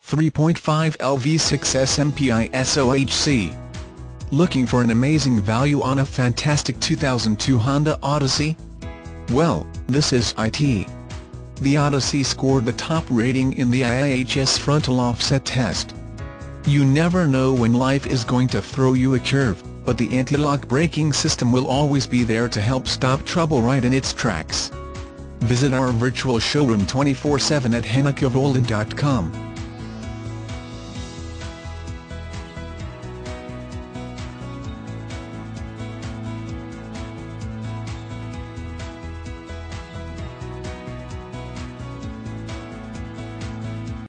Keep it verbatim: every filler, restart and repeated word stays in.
three point five L V six S M P I S O H C. Looking for an amazing value on a fantastic two thousand two Honda Odyssey? Well, this is it. The Odyssey scored the top rating in the I I H S frontal offset test. You never know when life is going to throw you a curve, but the anti-lock braking system will always be there to help stop trouble right in its tracks. Visit our virtual showroom twenty-four seven at henna chevrolet dot com.